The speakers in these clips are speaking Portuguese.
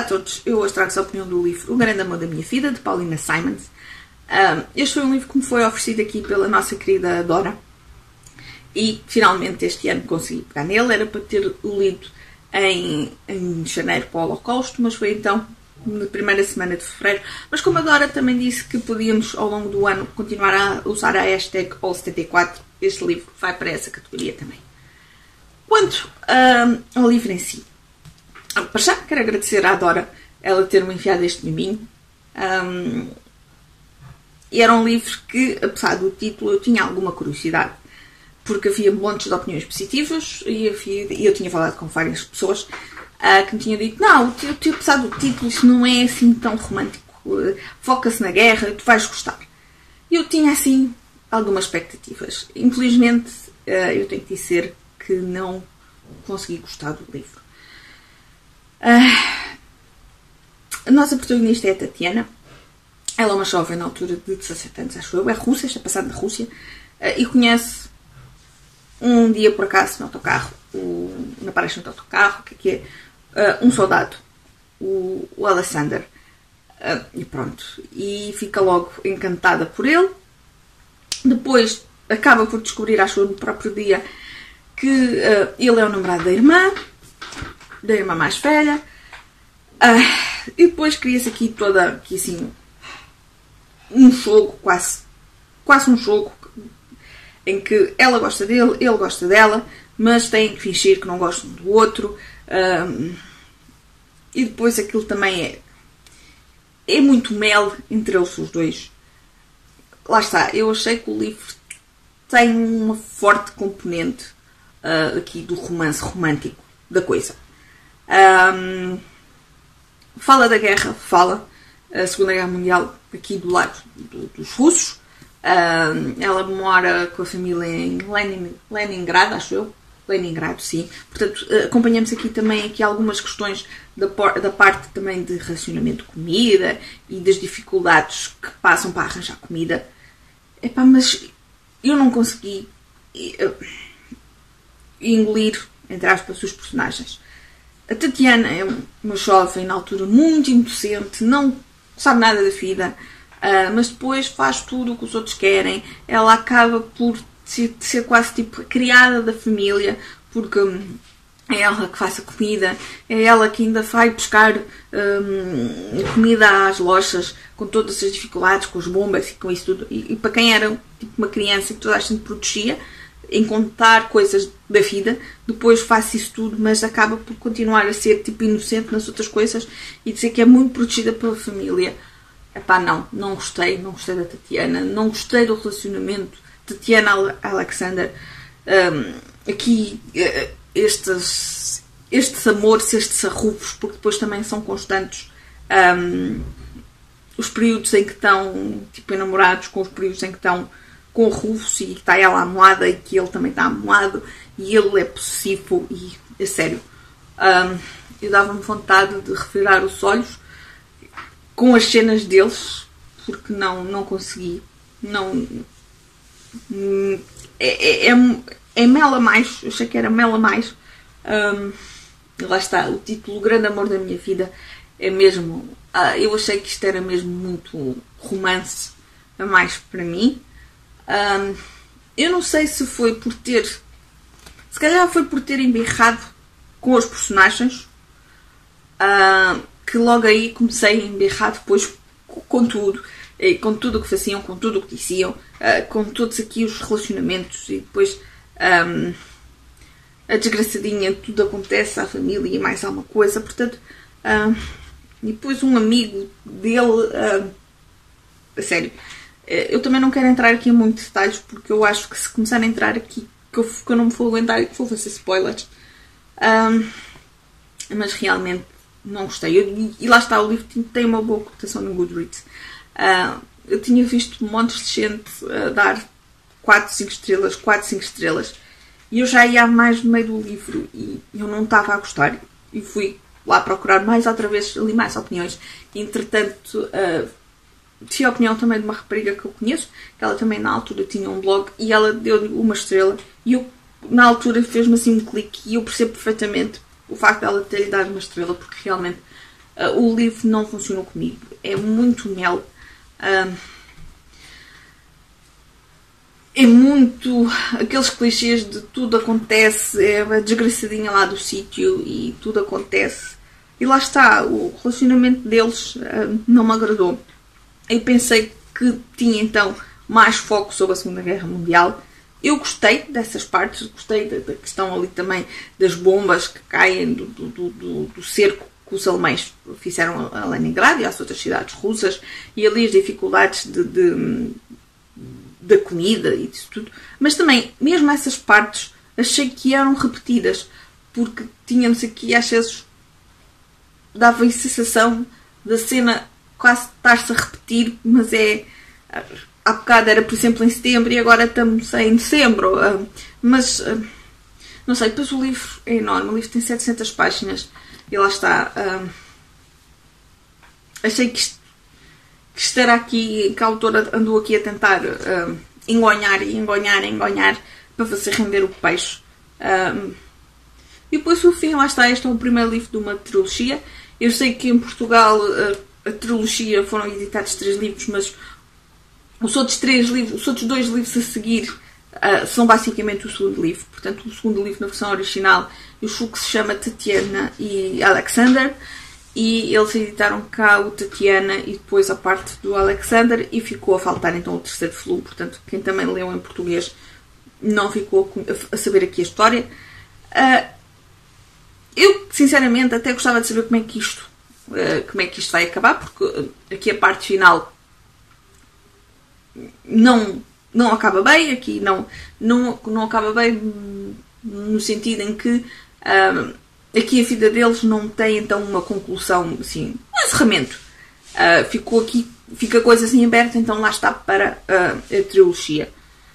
todos, eu hoje trago a opinião do livro O Grande Amor da Minha Vida, de Paulina Simons. Este foi um livro que me foi oferecido aqui pela nossa querida Dora e finalmente este ano consegui pegar nele. Era para ter lido em janeiro para o Holocausto, mas foi então na primeira semana de fevereiro. Mas como a Dora também disse que podíamos ao longo do ano continuar a usar a hashtag All74, este livro vai para essa categoria também. Quanto ao livro em si, para já quero agradecer à Dora ela ter-me enviado este miminho. E era um livro que, apesar do título, eu tinha alguma curiosidade, porque havia montes de opiniões positivas e eu tinha falado com várias pessoas que me tinham dito: não, apesar do título, isso não é assim tão romântico, foca-se na guerra, tu vais gostar. E eu tinha assim algumas expectativas. Infelizmente, eu tenho que dizer que não consegui gostar do livro. A nossa protagonista é a Tatiana. Ela é uma jovem na altura de 17 anos, acho eu. É russa, está passada na Rússia. E conhece um dia, por acaso, no autocarro, na paragem do autocarro, que é um soldado, o Alexander. E pronto. E fica logo encantada por ele. Depois acaba por descobrir, acho eu, no próprio dia, que ele é o namorado da irmã mais velha. E depois cria-se aqui assim, um jogo, quase um jogo, em que ela gosta dele, ele gosta dela, mas têm que fingir que não gostam do outro. E depois aquilo também é muito mel entre eles os dois. Lá está, eu achei que o livro tem uma forte componente aqui do romance romântico da coisa. Fala da guerra, a Segunda Guerra Mundial aqui do lado dos russos. Ela mora com a família em Leningrado, acho eu. Leningrado, sim. Portanto, acompanhamos aqui também algumas questões da parte também de racionamento de comida e das dificuldades que passam para arranjar comida. Mas eu não consegui engolir, entre aspas, os personagens. A Tatiana é uma jovem, na altura, muito inocente, não sabe nada da vida, mas depois faz tudo o que os outros querem. Ela acaba por ser quase tipo criada da família, porque é ela que faz a comida, é ela que ainda vai buscar comida às lojas, com todas as dificuldades, com as bombas e com isso tudo. E para quem era tipo uma criança que toda a gente protegia, em contar coisas da vida, depois faz isso tudo, mas acaba por continuar a ser tipo inocente nas outras coisas e dizer que é muito protegida pela família. Não gostei da Tatiana, não gostei do relacionamento Tatiana-Alexander. Aqui estes amores, estes arrufos, porque depois também são constantes os períodos em que estão tipo enamorados com os períodos em que estão com o Rufus, e que está ela amoada e que ele também está amoado e ele é possessivo e é sério. Eu dava-me vontade de revirar os olhos com as cenas deles, porque não consegui. É mel a mais, eu achei que era mel a mais. Lá está, o título O Grande Amor da Minha Vida é mesmo. Eu achei que isto era mesmo muito romance a mais para mim. Eu não sei se foi por ter... Se calhar foi por ter embirrado com os personagens, que logo aí comecei a embirrar depois com tudo o que faziam, com tudo o que diziam, com todos aqui os relacionamentos, e depois a desgraçadinha, tudo acontece à família e mais alguma coisa, portanto, e depois um amigo dele, a sério. Eu também não quero entrar aqui em muitos detalhes, porque eu acho que se começar a entrar aqui, que eu não me vou aguentar, que vou fazer spoilers. Mas realmente não gostei. E lá está, o livro tem uma boa cotação no Goodreads. Eu tinha visto montes de gente dar 4, 5 estrelas. E eu já ia mais no meio do livro e eu não estava a gostar. E fui lá procurar mais outra vez, li mais opiniões. E, entretanto... tive a opinião também de uma rapariga que eu conheço, que ela também na altura tinha um blog e ela deu-lhe uma estrela e eu, na altura, fez-me assim um clique e eu percebo perfeitamente o facto de ela ter-lhe dado uma estrela, porque realmente o livro não funcionou comigo. É muito mel. É muito aqueles clichês de tudo acontece, é a desgraçadinha lá do sítio e tudo acontece. E lá está, o relacionamento deles não me agradou. Eu pensei que tinha então mais foco sobre a Segunda Guerra Mundial. Eu gostei dessas partes, gostei da questão ali também das bombas que caem do cerco que os alemães fizeram a Leningrado e às outras cidades russas, e ali as dificuldades da comida e disso tudo. Mas também, mesmo essas partes, achei que eram repetidas, porque tínhamos aqui, às vezes, dava a sensação da cena quase estar-se a repetir, mas há bocado era, por exemplo, em setembro e agora estamos em dezembro. Mas, não sei, depois o livro é enorme, o livro tem 700 páginas e lá está. Achei que estar aqui, que a autora andou aqui a tentar engonhar para fazer render o peixe. E depois o fim, lá está, este é o primeiro livro de uma trilogia. Eu sei que em Portugal a trilogia foram editados 3 livros, mas os outros 2 livros a seguir são basicamente o segundo livro. Portanto, o segundo livro na versão original, eu julgo que se chama Tatiana e Alexander, e eles editaram cá o Tatiana e depois a parte do Alexander, e ficou a faltar então o terceiro volume. Portanto, quem também leu em português não ficou a saber aqui a história. Eu, sinceramente, até gostava de saber como é que isto vai acabar, porque aqui a parte final não acaba bem, aqui não acaba bem no sentido em que aqui a vida deles não tem então uma conclusão, assim, um encerramento. Fica a coisa assim aberta, então lá está para a trilogia.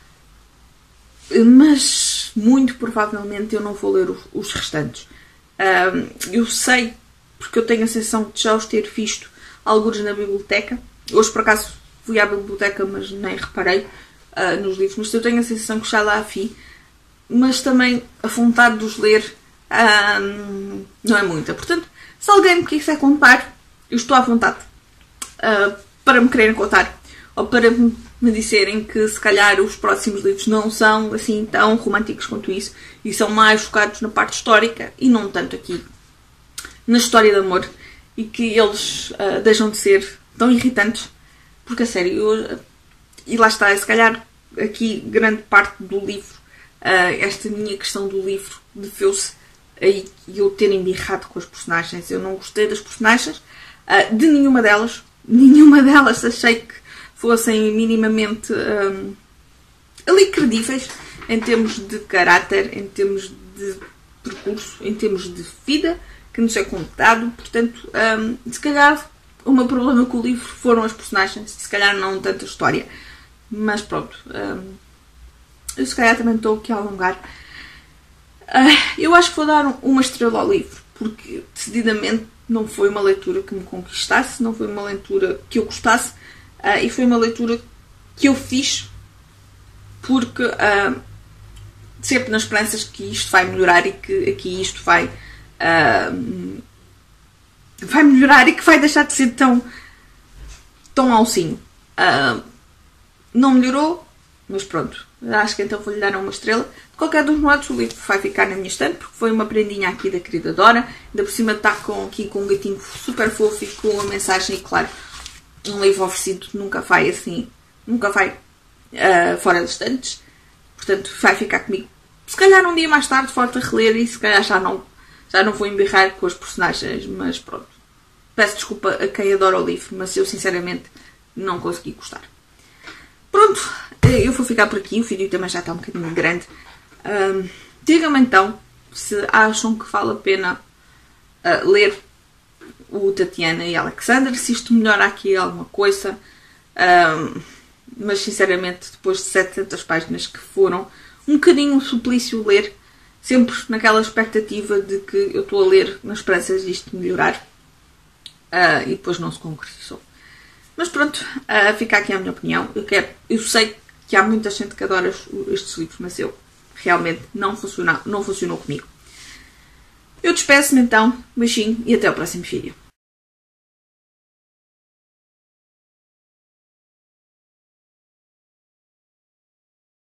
Mas muito provavelmente eu não vou ler os restantes. Eu sei, porque eu tenho a sensação de já os ter visto alguns na biblioteca. Hoje por acaso fui à biblioteca, mas nem reparei nos livros, mas eu tenho a sensação que já lá a vi. Mas também a vontade de os ler não é muita. Portanto, se alguém me quiser contar, eu estou à vontade para me quererem contar, ou para me disserem que se calhar os próximos livros não são assim tão românticos quanto isso e são mais focados na parte histórica e não tanto aqui na história de amor, e que eles deixam de ser tão irritantes, porque a sério, e lá está, se calhar aqui grande parte do livro, esta minha questão do livro deveu-se a eu ter embirrado com as personagens. Eu não gostei das personagens, de nenhuma delas achei que fossem minimamente ali credíveis em termos de caráter, em termos de percurso, em termos de vida que nos é contado. Portanto, se calhar o meu problema com o livro foram as personagens, se calhar não tanto a história, mas pronto, eu se calhar também estou aqui a alongar. Eu acho que vou dar uma estrela ao livro, porque decididamente não foi uma leitura que me conquistasse, não foi uma leitura que eu gostasse, e foi uma leitura que eu fiz porque sempre nas esperanças que isto vai melhorar e que aqui isto vai melhorar e que vai deixar de ser tão alcinho. Não melhorou, mas pronto, acho que então vou-lhe dar uma estrela. De qualquer dos modos, o livro vai ficar na minha estante, porque foi uma prendinha aqui da querida Dora. Ainda por cima está aqui com um gatinho super fofo e com uma mensagem, e claro, um livro oferecido nunca vai fora das estantes. Portanto, vai ficar comigo. Se calhar um dia mais tarde volto a reler e se calhar já não vou embirrar com as personagens, mas pronto. Peço desculpa a quem adora o livro, mas eu sinceramente não consegui gostar. Pronto, eu vou ficar por aqui, o vídeo também já está um bocadinho grande. Digam-me então se acham que vale a pena ler o Tatiana e Alexander, se isto melhora aqui alguma coisa, mas sinceramente depois de 700 páginas que foram um bocadinho um suplício ler, sempre naquela expectativa de que eu estou a ler na esperança de isto melhorar, e depois não se concretizou. Mas pronto, fica aqui a minha opinião. Eu sei que há muita gente que adora estes livros, mas eu realmente não funcionou comigo. Eu despeço-me então, beijinho e até o próximo vídeo.